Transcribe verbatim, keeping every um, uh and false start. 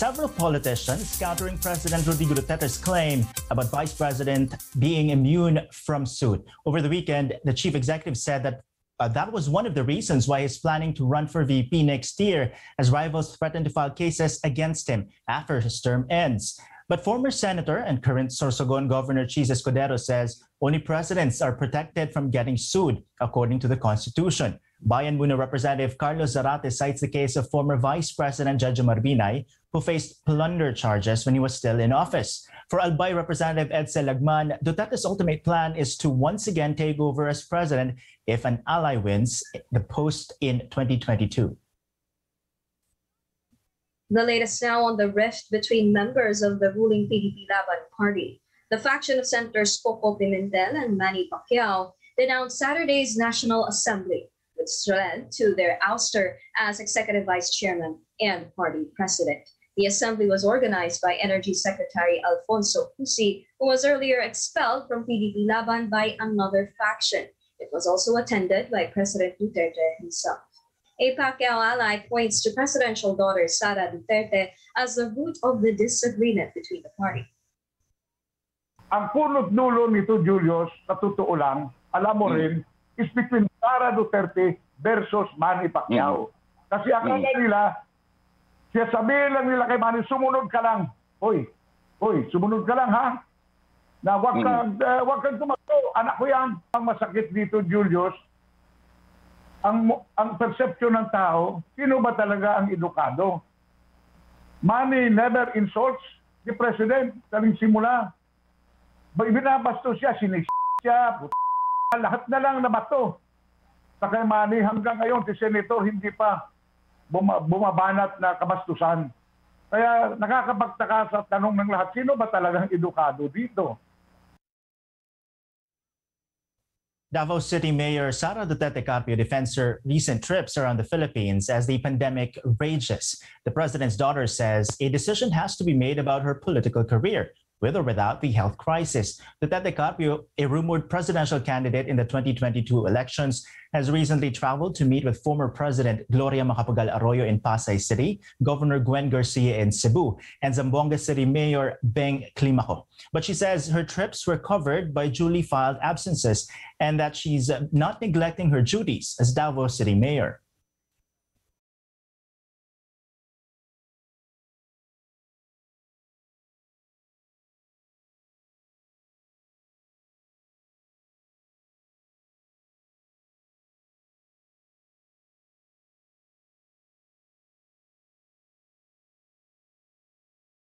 several politicians countering President Rodrigo Duterte's claim about Vice President being immune from suit. Over the weekend, the chief executive said that uh, that was one of the reasons why he's planning to run for V P next year, as rivals threaten to file cases against him after his term ends. But former senator and current Sorsogon Governor Chis Escudero says only presidents are protected from getting sued, according to the Constitution. Bayan Muna Representative Carlos Zarate cites the case of former Vice President Jojo Marbinay, who faced plunder charges when he was still in office. For Albay Representative Edsel Lagman, Duterte's ultimate plan is to once again take over as president if an ally wins the post in twenty twenty-two. The latest now on the rift between members of the ruling P D P Laban party. The faction of Senators Coco Pimentel and Manny Pacquiao denounced Saturday's National Assembly, which led to their ouster as Executive Vice Chairman and Party President. The assembly was organized by Energy Secretary Alfonso Cusi, who was earlier expelled from P D P Laban by another faction. It was also attended by President Duterte himself. A Pacquiao ally points to presidential daughter Sara Duterte as the root of the disagreement between the party. Ang punot dulo nito, Julius, sa totoo lang, alam mo rin, is between Sara Duterte versus Manny Pacquiao. Kasi akala nila, siya sabihin lang nila kay Manny, sumunod ka lang. Hoy, hoy, sumunod ka lang ha? Na wag kang, uh, wag kang tumakbo. Anak ko yan. Ang masakit dito, Julius, ang, ang perception ng tao, sino ba talaga ang edukado? Manny never insults the president. Kaling simula. Binabasto siya, sinis siya, lahat na lang na bato. Sa kay Manny, hanggang ngayon, si Senator hindi pa bumabanat na kabastusan. Kaya nakakapagtaka sa tanong ng lahat, sino ba talagang edukado dito? Davao City Mayor Sara Duterte Carpio defends her recent trips around the Philippines as the pandemic rages. The president's daughter says a decision has to be made about her political career, with or without the health crisis. Duterte Carpio, a rumored presidential candidate in the twenty twenty-two elections, has recently traveled to meet with former President Gloria Macapagal Arroyo in Pasay City, Governor Gwen Garcia in Cebu, and Zamboanga City Mayor Beng Climaco. But she says her trips were covered by duly filed absences and that she's not neglecting her duties as Davao City Mayor.